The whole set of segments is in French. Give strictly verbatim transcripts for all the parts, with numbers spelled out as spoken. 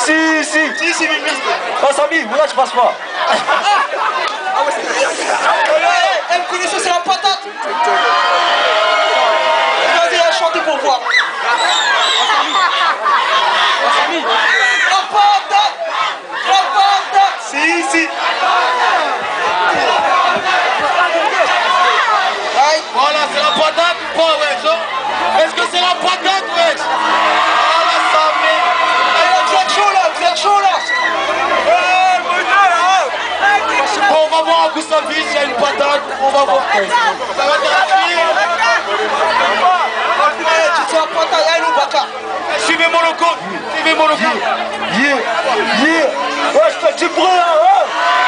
Si, si. Si, si, Mimi. Oh, Samy, là, tu passes pas. Ah ouais, c'est elle me connaissait, c'est la patate. Vas-y, à chanter pour voir. La patate. La patate. Si, si. Voilà, c'est la patate ou pas, wesh? Est-ce que c'est la patate, wesh? Ah, la Samy. Allez, vous êtes chaud là, vous êtes chaud là. Bon, on va voir à coup ça vise, il y a une patate, on va voir. Ça va être rapide. Allez, tu sais la patate, allez, nous, Baka. Suivez mon loco, suivez mon loco. Yeah, yeah. Ouais, je fais du bruit, hein.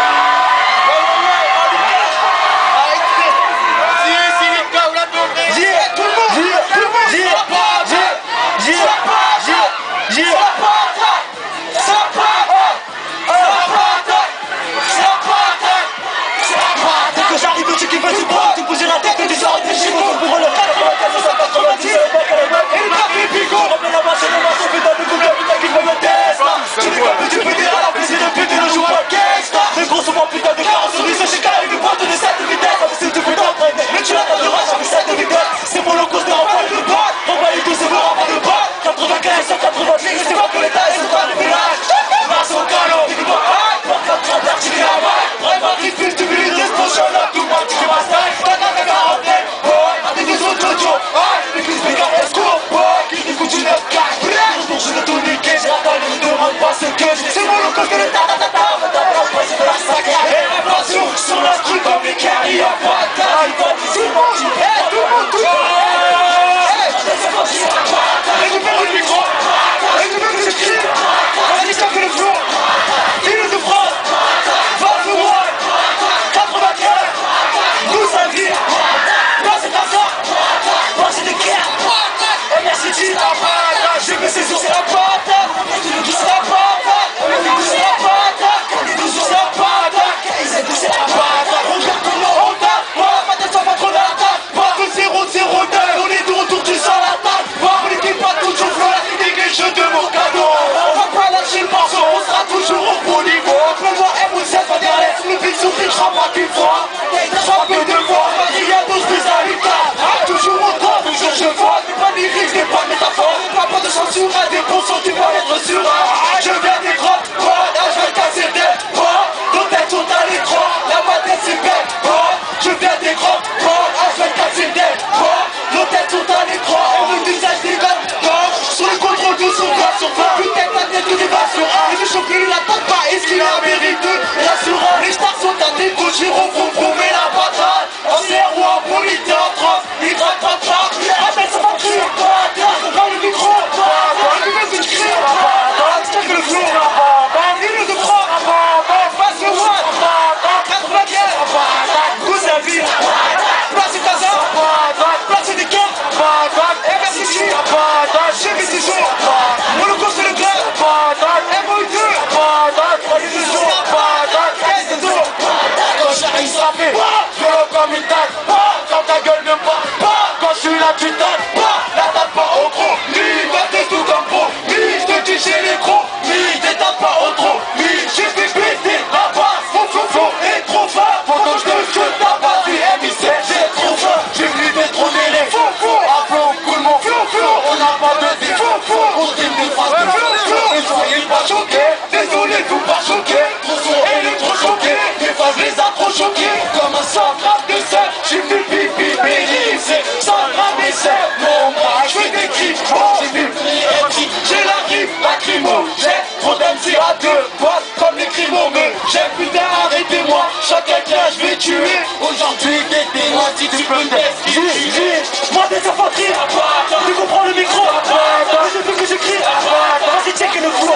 Moi des infanteries, tu comprends le micro, je veux que je crie, vas-y check le flow,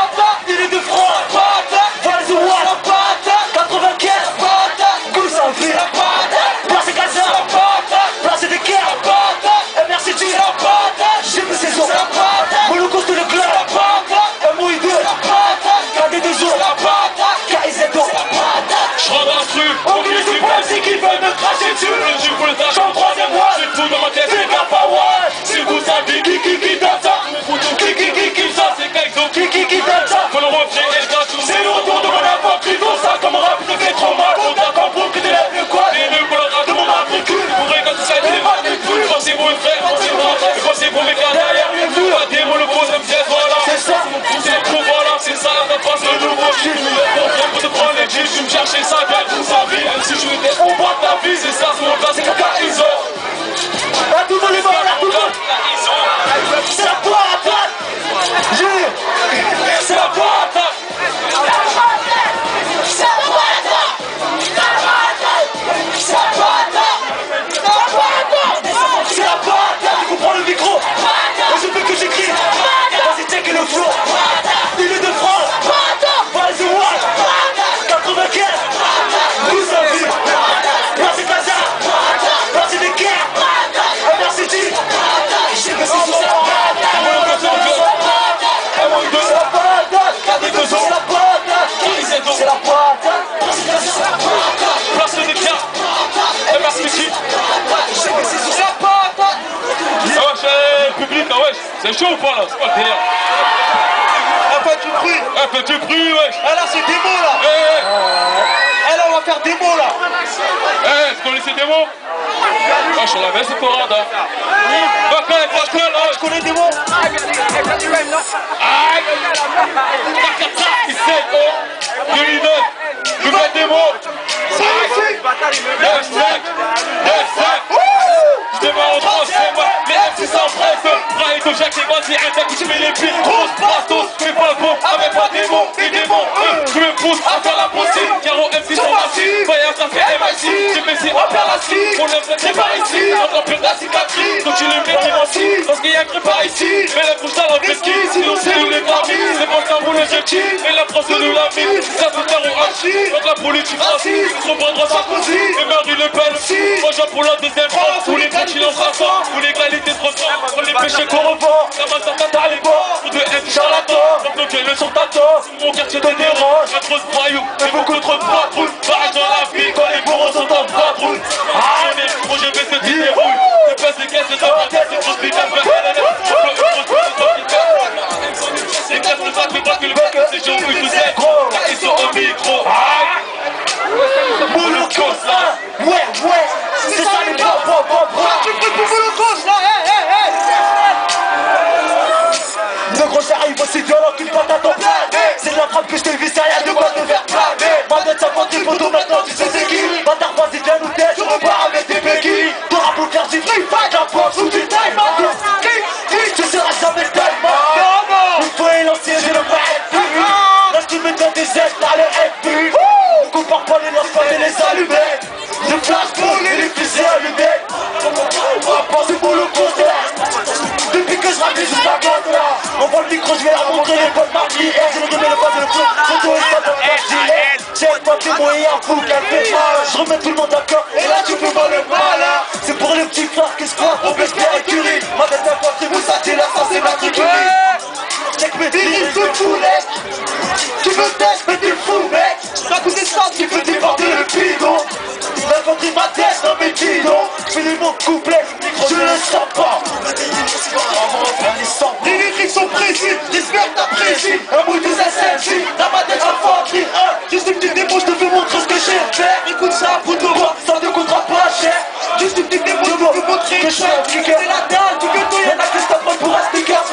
il est de front, Val the Wall, quatre-vingt-quinze, Goose en ville, place Gaza, place des Caires, M R C G, j'ai vu ses os, Molocauste le club, M O I deux, K D deux O, K I Z O, Je rentre un truc, on dit les problèmes c'est qu'ils veulent me cracher dessus, je suis pour le tâche, je suis en troisième mois, j'ai tout dans ma tête, c'est pas pas ouais, si vous savez qui qui qui donne ça, qui qui qui qui ça, c'est Kaizo, qui qui qui donne ça, faut C'est chaud ou pas là? C'est pas le délire. Un peu du bruit. Un peu de bruit, wesh. Ah là, c'est démo là. Eh, eh. Ah là, on va faire démo là. Eh, tu connais ces démos? Ah, je suis la baisse, c'est Torada. Va quand même, va quand même, Tu connais démo? aïe. Takata, il sait, oh. deux mille neuf, nouvelle démo. C'est ici. neuf cinq, neuf cinq. Je démarre en trois, c'est moi. Les M six cents presse. Raïd au Jacques et vas-y, un qui je mets les pieds. Grosse bastos, fais pas le bon, avec pas des mots, des démons. Je me pousse à faire la possible. Caro M six cents massif. Voyage, ça fait M I C. J'ai baissé, on perd la cible. On lève c'est par ici. Encore plus de la cicatrice. Donc tu le mets qui parce qu'il y a que par ici. Mais la couche dans la pesquise. Sinon c'est nous les parmis. C'est bon, ça roule le jet. Et la France nous la vie. Ça se terre au hachis. Donc la politique raciste. Son bras droit Sarkozy. Et Marie Le Pen. Moi j'en pour la deuxième France. Tous les continents s'assemblent. Tous les qualités se ressemblent. Pour les péchés qu'on revend. La masse à ta les bords. Pour de M charlatan. Donc nos gueules sont à tort. Mon quartier te dérange. Un trop de broyou. Et beaucoup trop de patrouilles. Pareil dans la vie quand les bourreaux sont en patrouille. Ah, on est projet B C qui déroule. C'est pas ces caisses, c'est pas des caisses, c'est trop speed. Les caisses ne savent pas que le bec, c'est chaud, oui, tout c'est gros. Ils sont au micro. Molokos là. Ouais, ouais. C'est ça les gars. Bon, bon, bon. Tu peux pour Molokos là. Hé, hé, hé. Le gros j'arrive aussi violent qu'une patate en plein. C'est de la trappe que je t'ai vu, ça y'a de quoi te faire planer. Ma tête ça prend des photos maintenant, tu sais c'est qui. Bâtard vas-y viens nous tête, je repars avec des béquilles. T'auras beau faire du free fight, la boxe ou du time out. Tu seras jamais le time out. Une fois élancé, j'ai le back. Là je te mets dans des ailes, là le F B. On compare pas les lancements et les allumettes. Le flashball et les fusées allumettes. On va penser pour le concert. Depuis que je rappe juste la gosse là. On voit le micro, je vais la montrer les potes marqués. Je le remets le pas de le feu. Photo et ça dans le gilet. J'ai pas de témoin et un fou qu'elle fait mal. Je remets tout le monde d'accord. Et là tu peux voir le malin. C'est pour les petits frères qui se croient Robespierre et Curie. Ma tête à quoi c'est vous ça t'es là, ça c'est matriculé. Check mes délires de fou mec. Tu veux test mais t'es fou mec. Ça coûte des cents, tu veux déborder le bidon. L'infanterie ma tête dans mes bidons. Je fais des mots couplets, je le sens pas. Les lyriques sont précis, j'espère que t'apprécies. Un bruit des S M J, dans ma tête infanterie. Juste une petite démo, je te fais montrer ce que j'ai fait. Écoute ça, pour te voir, ça te coûtera pas cher. Juste une petite démo, je te fais montrer que je suis un kicker. C'est la dalle, tu que toi, y'en a que je t'apprends pour un sticker.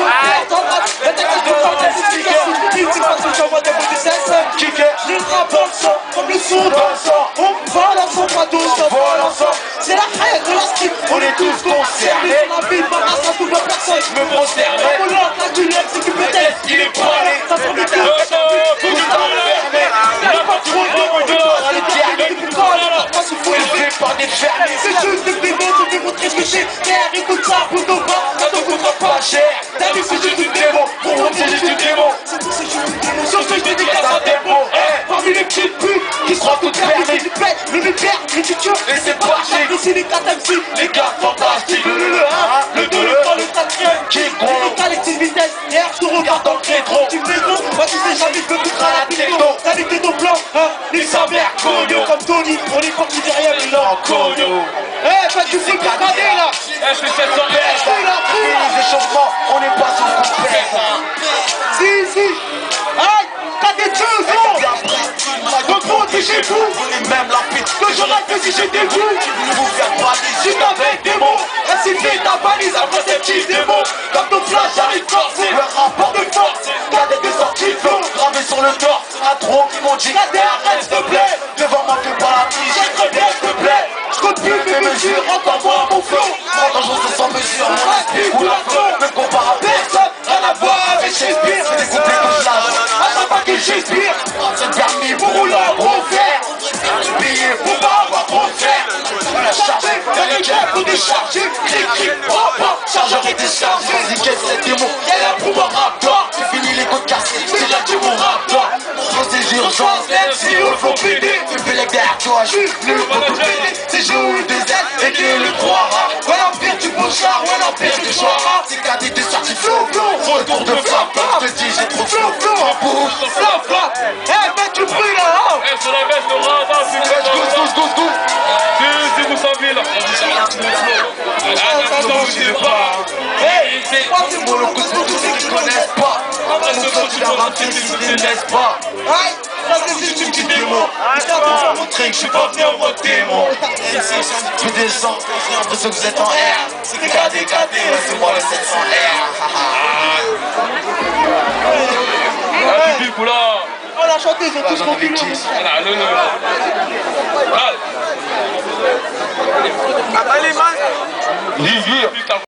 La tête que je te parle, c'est sticker. C'est parce que j'envoie des mots des S M J. J'ai le rap dans le sang, comme le son dans le sang. On vole ensemble, pas tous, on vole ensemble. C'est la haine de la strip, on est tous concernés. Sur la vie, ma race, à toute personne, je me concerne. On l'a, la dunette, c'est que peut-être il est parlé. Ça sent le cœur, tout est enfermé. Y'a pas trop de monde dehors, allez dire, depuis quand elle va pas se foutre. Élevé par des fermés. C'est juste des démons, je vais montrer ce que j'ai. Terre, écoute ça, pour ton bas, ça te coûtera pas cher. T'as vu, c'est juste une démo, pour moi, c'est juste une démo. C'est juste une démo, sur ce que je dédicace à des mots. Parmi les petites putes, qui se croient toutes permis. Le mépère, l'écriture, et c'est parti. Ici les quatre M C, les gars fantastiques. Le le le un, le deux, le trois, le quatrième. Qui est gros, le collectif vitesse. Hier, je te regarde dans le rétro. Tu fais gros, moi tu sais jamais, je peux foutre à la techno. T'as niqué ton plan, hein, les sa-mère, cogno. Comme Tony, on est parti derrière, il en cogno. Eh, pas du foot, pas des là. Eh, je fais sept cents mètres. Les échauffements, on n'est pas sur couplet. Si, si. Aïe, t'as des deux ans. Donc protégez vous. On est même la pite. Que j'aurais fait si j'étais vous. Vous faire baliser Juste avec des mots. Ainsi fait ta valise après ces petits démons. Comme ton flash j'arrive forcé. le rapport de force. Cadet des sorties de feu, gravé sur le torse. À trop qui m'ont dit Cadet, arrête s'il te plaît. devant moi fais pas la tige. J'ai très bien s'il te plaît. Je compte plus mes mesures, entends-moi mon flow. Moi quand j'ose sans mesure, mon esprit ou la flow. Me compare à personne, Rien à voir avec Shakespeare. c'est des couplets que je lâche. Attends pas que j'inspire. C'est permis pour rouler en gros fer. Payé pour pas avoir trop de fer. La charge, Y'a des gars pour décharger. Cric, cric, pop, pop. chargeur et décharge. Vas-y qu'est-ce que c'est démon. Y'a la pouvoir raptor. C'est fini les côtes cassées, c'est déjà du mon rap toi. Pose des urgences, même si on le faut péter. Tu fais les derrière toi, je suis le beaucoup péter. C'est G O U deux Z et que le trois rap. Ouais l'empire du Bouchard, ouais l'empire du Chouara. C'est cadet de sortie flow flow. Retour de flamme, je te dis j'ai trop flow flow. En bouche, Fla, fla. Eh, mec, le bruit là, hein. Eh, sur la baisse de radar, c'est Let's go, go, go, go. C'est vous savez là. Attends, je sais pas. Hey, C'est mon loco, tu ne te laisses pas. Aïe, c'est une petite démo. Pour vous montrer que je suis pas venu en mode démon. Je descends, j'ai l'impression que vous êtes en R. C'est dégradé, dégradé, c'est moi le sept cents R. Ah, public, oula. Oh, la chanteuse, ils ont tous compris. Ah, le, le. Ah. Allez, man. Lire.